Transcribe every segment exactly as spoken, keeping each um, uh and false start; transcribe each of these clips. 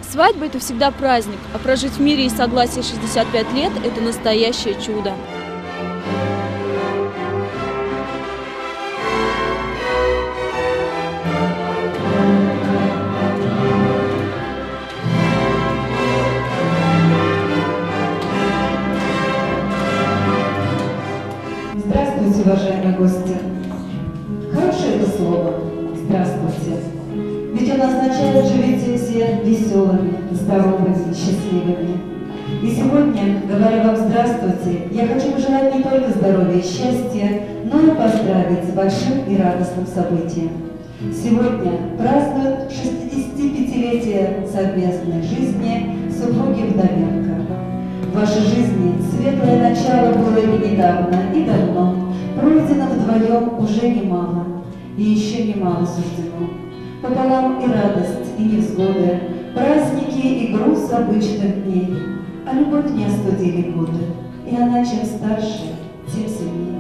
Свадьба – это всегда праздник, а прожить в мире и согласии шестьдесят пять лет – это настоящее чудо. Здравствуйте, уважаемые гости. Хорошее это слово «здравствуйте». Ведь оно означает «живите все веселыми, здоровыми, счастливыми». И сегодня, говоря вам «здравствуйте», я хочу пожелать не только здоровья и счастья, но и поздравить с большим и радостным событием. Сегодня празднуют шестидесятипятилетие совместной жизни супруги Вдовенко. В вашей жизни светлое начало было и недавно, и давно. Пройдено вдвоем уже немало, и еще немало суждено. Пополам и радость, и невзгоды, праздники и груз обычных дней. А любовь не остудили годы, и она чем старше, тем сильнее.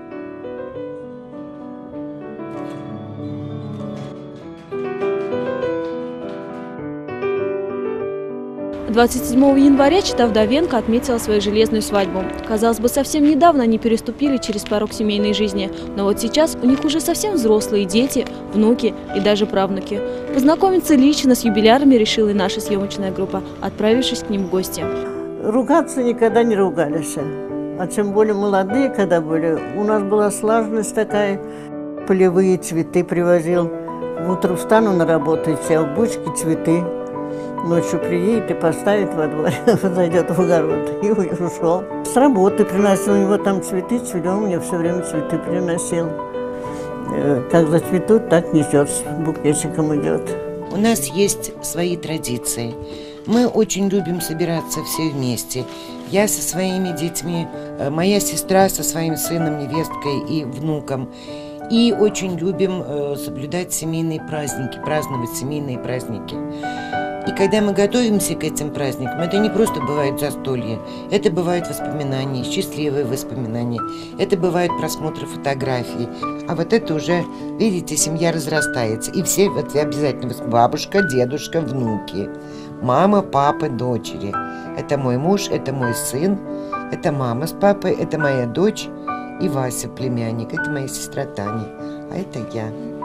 двадцать седьмого января чета Вдовенко отметила свою железную свадьбу. Казалось бы, совсем недавно они переступили через порог семейной жизни, но вот сейчас у них уже совсем взрослые дети, внуки и даже правнуки. Познакомиться лично с юбилярами решила и наша съемочная группа, отправившись к ним в гости. Ругаться никогда не ругались, а тем более молодые, когда были. У нас была слаженность такая, полевые цветы привозил. Утром встану на работу, сел в бочке цветы. Ночью приедет и поставит во дворе, зайдет в огород и ушел. С работы приносил, у него там цветы, цвели, он мне все время цветы приносил. Как зацветут, так несет, букетчиком идет. У нас есть свои традиции. Мы очень любим собираться все вместе. Я со своими детьми, моя сестра со своим сыном, невесткой и внуком. И очень любим соблюдать семейные праздники, праздновать семейные праздники. И когда мы готовимся к этим праздникам, это не просто бывает застолье, это бывают воспоминания, счастливые воспоминания, это бывают просмотры фотографий. А вот это уже, видите, семья разрастается. И все вот обязательно бабушка, дедушка, внуки, мама, папа, дочери. Это мой муж, это мой сын, это мама с папой, это моя дочь и Вася, племянник, это моя сестра Таня, а это я.